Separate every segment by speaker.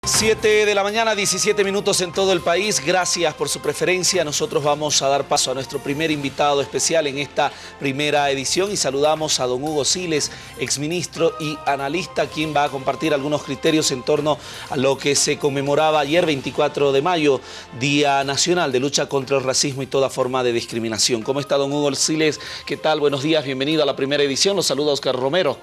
Speaker 1: 7 de la mañana, 17 minutos en todo el país. Gracias por su preferencia. Nosotros vamos a dar paso a nuestro primer invitado especial en esta primera edición y saludamos a don Hugo Siles, exministro y analista, quien va a compartir algunos criterios en torno a lo que se conmemoraba ayer, 24 de mayo, Día Nacional de Lucha contra el Racismo y toda forma de discriminación. ¿Cómo está don Hugo Siles? ¿Qué tal? Buenos días, bienvenido a la primera edición. Los saluda Oscar Romero.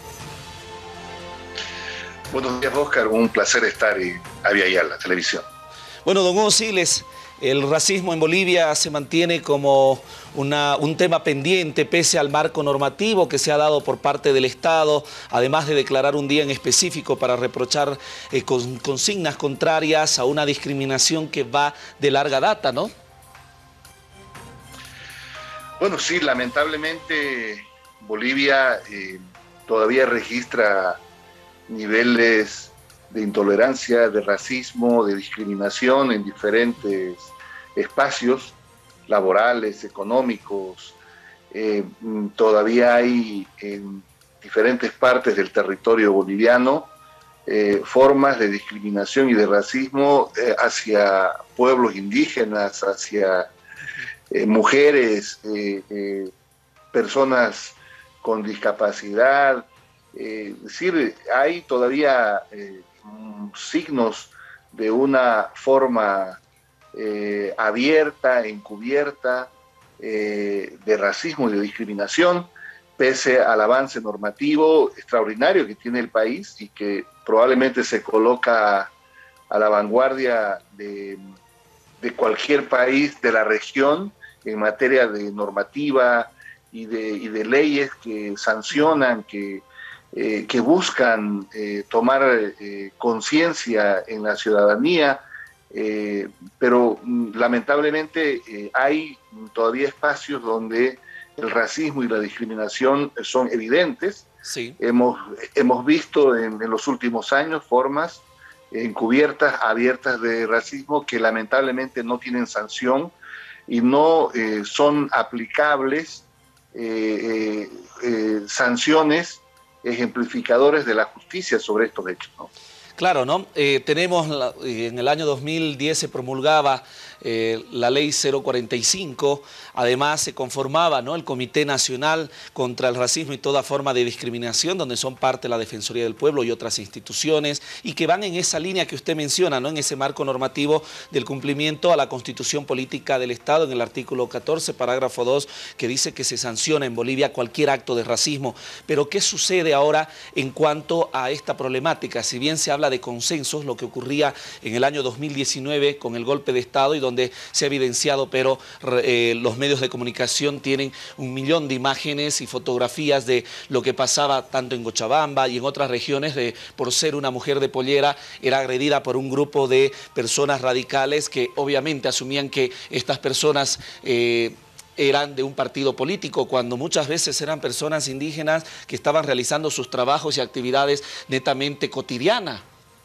Speaker 2: Buenos días, Oscar. Un placer estar en Aviala, televisión.
Speaker 1: Bueno, don Hugo Siles, el racismo en Bolivia se mantiene como un tema pendiente pese al marco normativo que se ha dado por parte del Estado, además de declarar un día en específico para reprochar consignas contrarias a una discriminación que va de larga data, ¿no?
Speaker 2: Bueno, sí, lamentablemente Bolivia todavía registra niveles de intolerancia, de racismo, de discriminación en diferentes espacios laborales, económicos. Todavía hay en diferentes partes del territorio boliviano formas de discriminación y de racismo hacia pueblos indígenas, hacia mujeres, personas con discapacidad. Es decir, hay todavía signos de una forma abierta, encubierta, de racismo y de discriminación, pese al avance normativo extraordinario que tiene el país y que probablemente se coloca a la vanguardia de cualquier país de la región en materia de normativa y de leyes que sancionan, que buscan tomar conciencia en la ciudadanía, pero lamentablemente hay todavía espacios donde el racismo y la discriminación son evidentes.
Speaker 1: Sí.
Speaker 2: Hemos visto en los últimos años formas encubiertas, abiertas de racismo que lamentablemente no tienen sanción y no son aplicables sanciones ejemplificadores de la justicia sobre estos hechos, ¿no?
Speaker 1: Claro, ¿no? En el año 2010 se promulgaba la ley 045, además se conformaba, ¿no?, el Comité Nacional contra el Racismo y toda forma de discriminación, donde son parte la Defensoría del Pueblo y otras instituciones, y que van en esa línea que usted menciona, ¿no?, en ese marco normativo del cumplimiento a la Constitución Política del Estado, en el artículo 14, parágrafo 2, que dice que se sanciona en Bolivia cualquier acto de racismo. Pero ¿qué sucede ahora en cuanto a esta problemática? Si bien se habla de consensos, lo que ocurría en el año 2019 con el golpe de Estado y donde se ha evidenciado, pero los medios de comunicación tienen 1 millón de imágenes y fotografías de lo que pasaba tanto en Cochabamba y en otras regiones, por ser una mujer de pollera, era agredida por un grupo de personas radicales que obviamente asumían que estas personas eran de un partido político, cuando muchas veces eran personas indígenas que estaban realizando sus trabajos y actividades netamente cotidianas.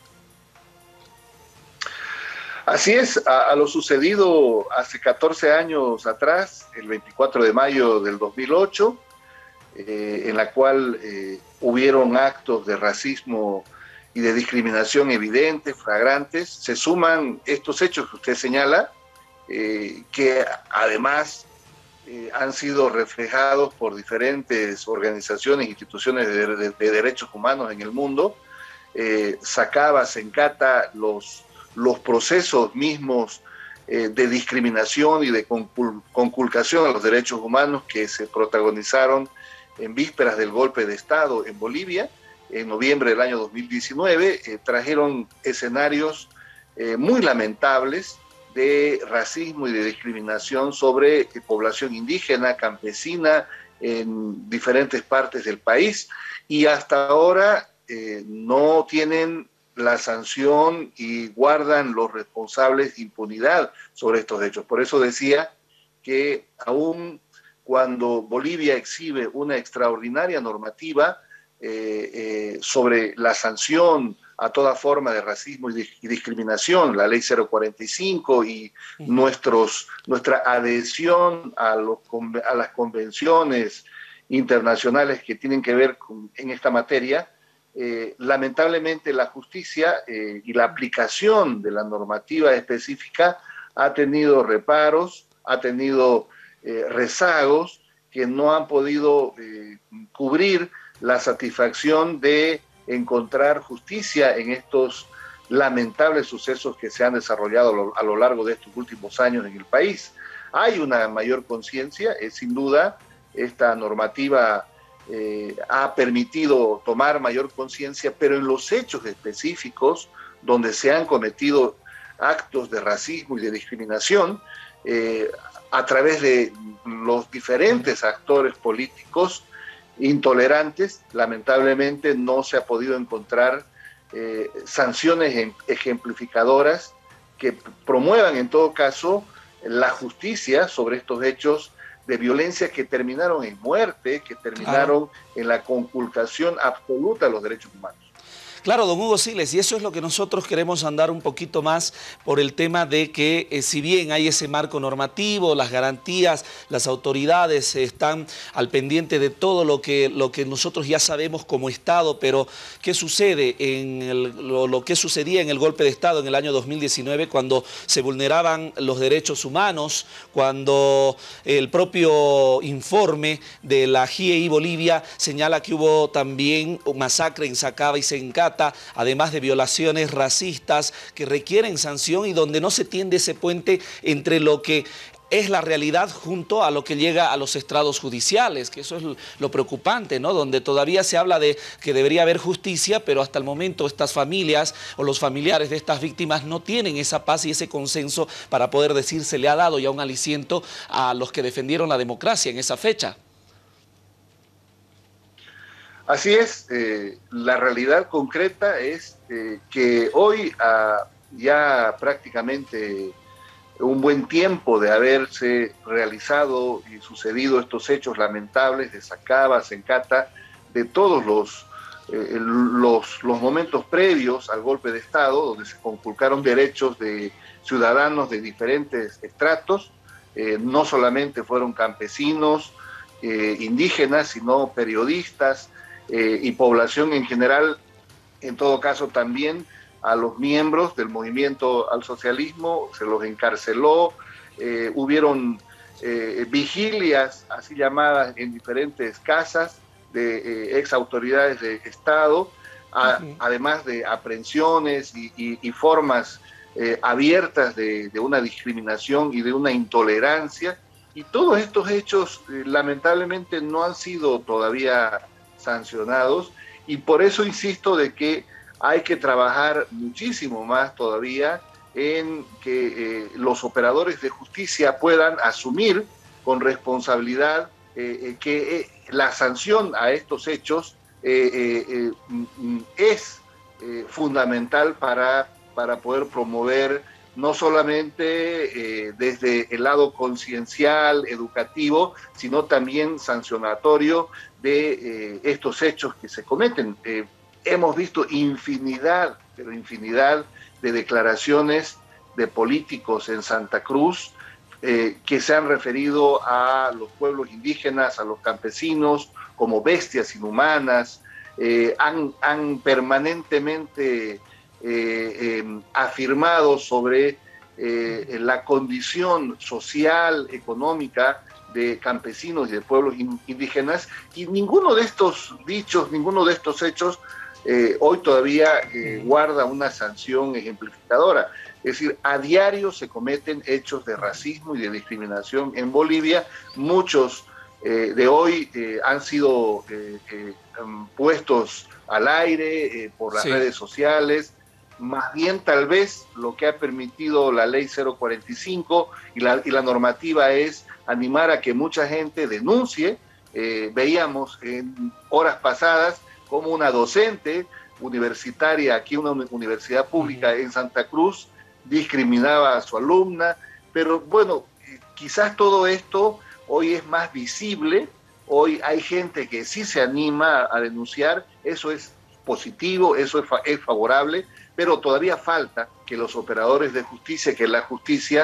Speaker 2: Así es, a lo sucedido hace 14 años atrás, el 24 de mayo del 2008, en la cual hubieron actos de racismo y de discriminación evidentes, flagrantes. Se suman estos hechos que usted señala, que además han sido reflejados por diferentes organizaciones e instituciones de derechos humanos en el mundo. Sacaba, Sencata, los procesos mismos de discriminación y de conculcación a los derechos humanos que se protagonizaron en vísperas del golpe de Estado en Bolivia, en noviembre del año 2019, trajeron escenarios muy lamentables de racismo y de discriminación sobre población indígena, campesina, en diferentes partes del país, y hasta ahora no tienen la sanción y guardan los responsables impunidad sobre estos hechos. Por eso decía que aún cuando Bolivia exhibe una extraordinaria normativa sobre la sanción a toda forma de racismo y discriminación, la ley 045 y nuestra adhesión a las convenciones internacionales que tienen que ver en esta materia, lamentablemente la justicia y la aplicación de la normativa específica ha tenido reparos, ha tenido rezagos que no han podido cubrir la satisfacción de encontrar justicia en estos lamentables sucesos que se han desarrollado a lo largo de estos últimos años en el país. Hay una mayor conciencia, sin duda, esta normativa ha permitido tomar mayor conciencia, pero en los hechos específicos donde se han cometido actos de racismo y de discriminación, a través de los diferentes actores políticos intolerantes, lamentablemente no se ha podido encontrar sanciones ejemplificadoras que promuevan en todo caso la justicia sobre estos hechos de violencia que terminaron en muerte, que terminaron en la conculcación absoluta de los derechos humanos.
Speaker 1: Claro, don Hugo Siles, y eso es lo que nosotros queremos andar un poquito más por el tema de que si bien hay ese marco normativo, las garantías, las autoridades están al pendiente de todo lo que nosotros ya sabemos como Estado, pero ¿qué sucede lo que sucedía en el golpe de Estado en el año 2019 cuando se vulneraban los derechos humanos, cuando el propio informe de la GIEI Bolivia señala que hubo también un masacre en Sacaba y Sencata, además de violaciones racistas que requieren sanción y donde no se tiende ese puente entre lo que es la realidad junto a lo que llega a los estrados judiciales, que eso es lo preocupante, ¿no? Donde todavía se habla de que debería haber justicia, pero hasta el momento estas familias o los familiares de estas víctimas no tienen esa paz y ese consenso para poder decir se le ha dado ya un aliciento a los que defendieron la democracia en esa fecha.
Speaker 2: Así es, la realidad concreta es que hoy, ya prácticamente un buen tiempo de haberse realizado y sucedido estos hechos lamentables de Sacaba, Sencata, de todos los momentos previos al golpe de Estado, donde se conculcaron derechos de ciudadanos de diferentes estratos, no solamente fueron campesinos, indígenas, sino periodistas, y población en general, en todo caso también a los miembros del movimiento al socialismo, se los encarceló, hubieron vigilias, así llamadas, en diferentes casas de ex autoridades de Estado, además de aprehensiones y formas abiertas de una discriminación y de una intolerancia, y todos estos hechos lamentablemente no han sido todavía sancionados, y por eso insisto de que hay que trabajar muchísimo más todavía en que los operadores de justicia puedan asumir con responsabilidad que la sanción a estos hechos es fundamental para poder promover no solamente desde el lado conciencial, educativo, sino también sancionatorio de estos hechos que se cometen. Hemos visto infinidad, pero infinidad de declaraciones de políticos en Santa Cruz que se han referido a los pueblos indígenas, a los campesinos, como bestias inhumanas, han permanentemente afirmado sobre la condición social, económica de campesinos y de pueblos indígenas, y ninguno de estos dichos, ninguno de estos hechos hoy todavía guarda una sanción ejemplificadora. Es decir, a diario se cometen hechos de racismo y de discriminación en Bolivia. Muchos de hoy han sido puestos al aire por las redes sociales. Más bien tal vez lo que ha permitido la ley 045 y la normativa es animar a que mucha gente denuncie. Veíamos en horas pasadas como una docente universitaria, aquí una universidad pública en Santa Cruz, discriminaba a su alumna, pero bueno, quizás todo esto hoy es más visible, hoy hay gente que sí se anima a denunciar, eso es positivo, eso es favorable, pero todavía falta que los operadores de justicia, que la justicia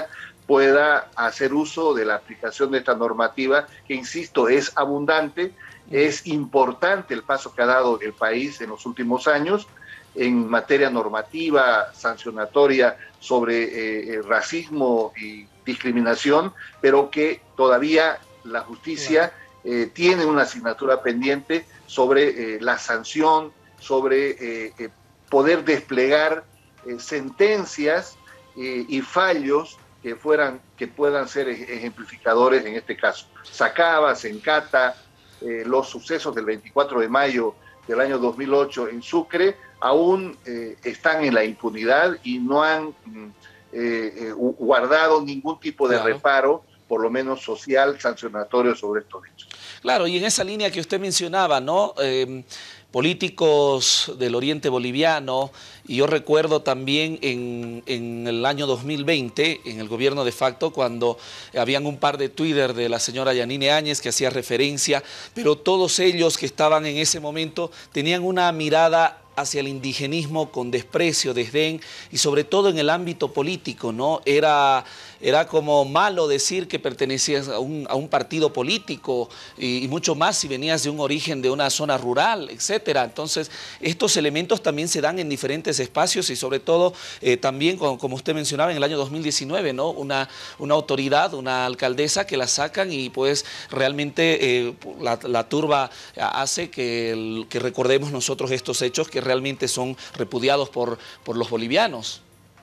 Speaker 2: pueda hacer uso de la aplicación de esta normativa, que insisto, es abundante, es importante el paso que ha dado el país en los últimos años en materia normativa, sancionatoria sobre racismo y discriminación, pero que todavía la justicia tiene una asignatura pendiente sobre la sanción, sobre poder desplegar sentencias y fallos que puedan ser ejemplificadores en este caso. Sacaba, Sencata, los sucesos del 24 de mayo del año 2008 en Sucre aún están en la impunidad y no han guardado ningún tipo de reparo, por lo menos social, sancionatorio sobre estos hechos.
Speaker 1: Claro, y en esa línea que usted mencionaba, ¿no? Políticos del oriente boliviano, y yo recuerdo también en el año 2020, en el gobierno de facto, cuando habían un par de Twitter de la señora Yanine Áñez que hacía referencia, pero todos ellos que estaban en ese momento tenían una mirada hacia el indigenismo con desprecio, desdén, y sobre todo en el ámbito político, ¿no? Era como malo decir que pertenecías a un partido político y mucho más si venías de un origen de una zona rural, etcétera. Entonces, estos elementos también se dan en diferentes espacios y sobre todo también, como usted mencionaba, en el año 2019, ¿no? Una autoridad, una alcaldesa que la sacan y pues realmente la turba hace que recordemos nosotros estos hechos que realmente son repudiados por los bolivianos.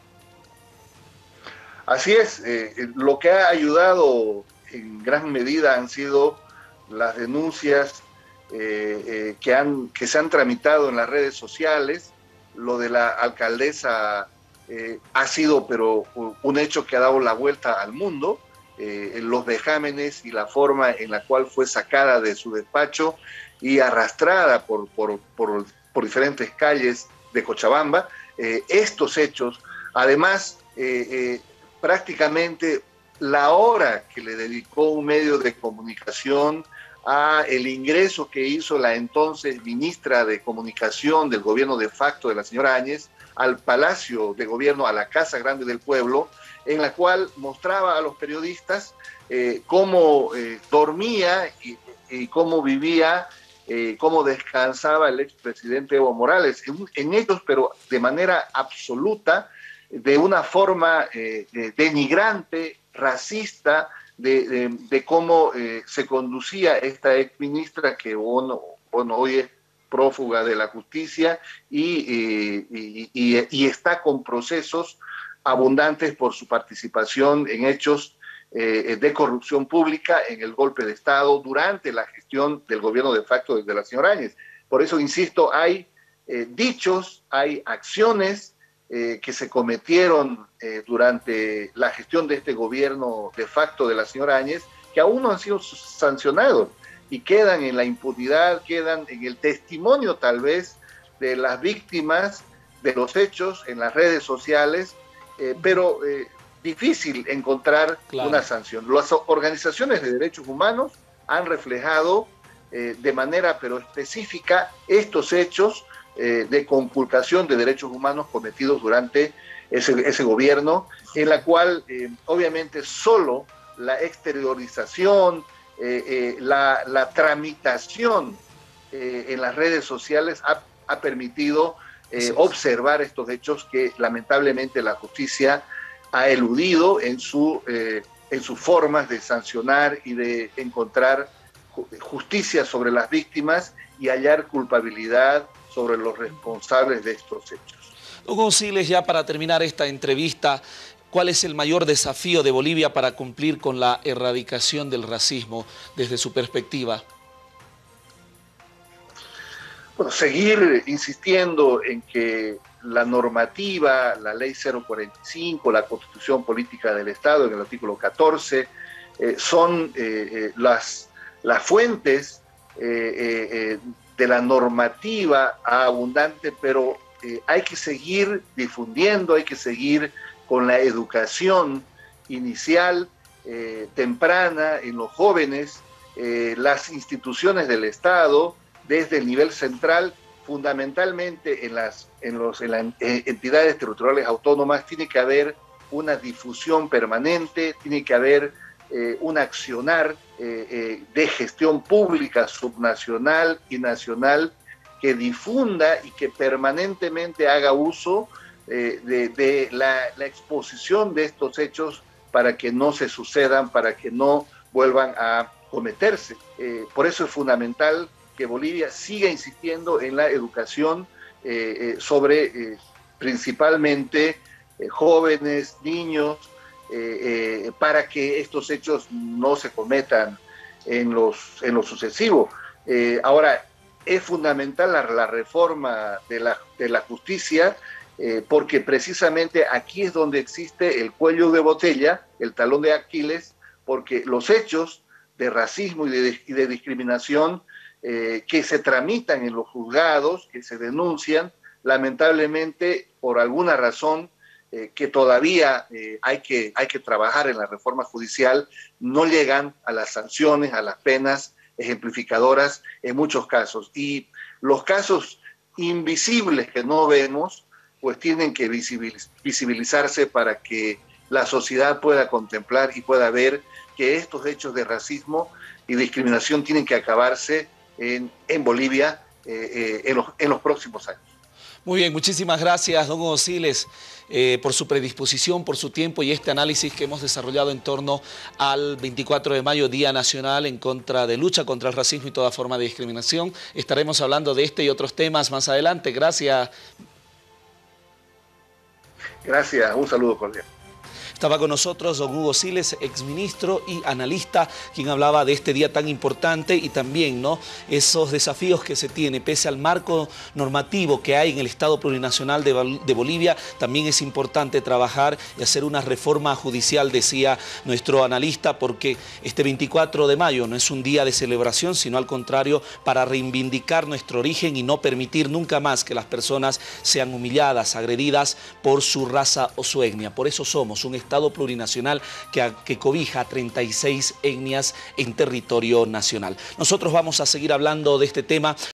Speaker 2: Así es, lo que ha ayudado en gran medida han sido las denuncias que se han tramitado en las redes sociales. Lo de la alcaldesa ha sido pero un hecho que ha dado la vuelta al mundo, los vejámenes y la forma en la cual fue sacada de su despacho y arrastrada por diferentes calles de Cochabamba. Estos hechos, además, prácticamente la hora que le dedicó un medio de comunicación a el ingreso que hizo la entonces ministra de Comunicación del gobierno de facto de la señora Áñez al Palacio de Gobierno, a la Casa Grande del Pueblo, en la cual mostraba a los periodistas cómo dormía y cómo vivía, cómo descansaba el expresidente Evo Morales, en ellos, pero de manera absoluta, de una forma denigrante, racista, de cómo se conducía esta exministra que hoy es prófuga de la justicia y está con procesos abundantes por su participación en hechos de corrupción pública en el golpe de Estado durante la gestión del gobierno de facto de la señora Áñez. Por eso, insisto, hay dichos, hay acciones que se cometieron durante la gestión de este gobierno de facto de la señora Áñez, que aún no han sido sancionados y quedan en la impunidad, quedan en el testimonio tal vez de las víctimas de los hechos en las redes sociales, pero difícil encontrar una sanción. Las organizaciones de derechos humanos han reflejado de manera pero específica estos hechos de conculcación de derechos humanos cometidos durante ese gobierno, en la cual obviamente solo la exteriorización, la tramitación en las redes sociales ha permitido observar estos hechos que lamentablemente la justicia ha eludido en sus formas de sancionar y de encontrar justicia sobre las víctimas y hallar culpabilidad sobre los responsables de estos hechos.
Speaker 1: Hugo Siles, ya para terminar esta entrevista, ¿cuál es el mayor desafío de Bolivia para cumplir con la erradicación del racismo desde su perspectiva?
Speaker 2: Bueno, seguir insistiendo en que la normativa, la ley 045, la Constitución Política del Estado en el artículo 14, son las fuentes de la normativa abundante, pero hay que seguir difundiendo, hay que seguir con la educación inicial, temprana, en los jóvenes, las instituciones del Estado, desde el nivel central, fundamentalmente en las entidades territoriales autónomas, tiene que haber una difusión permanente, tiene que haber un accionar de gestión pública subnacional y nacional que difunda y que permanentemente haga uso de la exposición de estos hechos para que no se sucedan, para que no vuelvan a cometerse. Por eso es fundamental que Bolivia siga insistiendo en la educación sobre principalmente jóvenes, niños, para que estos hechos no se cometan en lo sucesivo. Ahora, es fundamental la reforma de la justicia, porque precisamente aquí es donde existe el cuello de botella, el talón de Aquiles, porque los hechos de racismo y de discriminación que se tramitan en los juzgados, que se denuncian, lamentablemente por alguna razón que todavía hay que trabajar en la reforma judicial, no llegan a las sanciones, a las penas ejemplificadoras en muchos casos. Y los casos invisibles que no vemos, pues tienen que visibilizarse para que la sociedad pueda contemplar y pueda ver que estos hechos de racismo y discriminación tienen que acabarse en Bolivia en los próximos años.
Speaker 1: Muy bien, muchísimas gracias, don Hugo Siles, por su predisposición, por su tiempo y este análisis que hemos desarrollado en torno al 24 de mayo, Día Nacional de lucha contra el racismo y toda forma de discriminación. Estaremos hablando de este y otros temas más adelante. Gracias.
Speaker 2: Gracias, un saludo cordial.
Speaker 1: Estaba con nosotros don Hugo Siles, exministro y analista, quien hablaba de este día tan importante y también, ¿no?, esos desafíos que se tiene. Pese al marco normativo que hay en el Estado Plurinacional de Bolivia, también es importante trabajar y hacer una reforma judicial, decía nuestro analista, porque este 24 de mayo no es un día de celebración, sino al contrario, para reivindicar nuestro origen y no permitir nunca más que las personas sean humilladas, agredidas por su raza o su etnia. Por eso somos un Estado plurinacional que cobija 36 etnias en territorio nacional. Nosotros vamos a seguir hablando de este tema.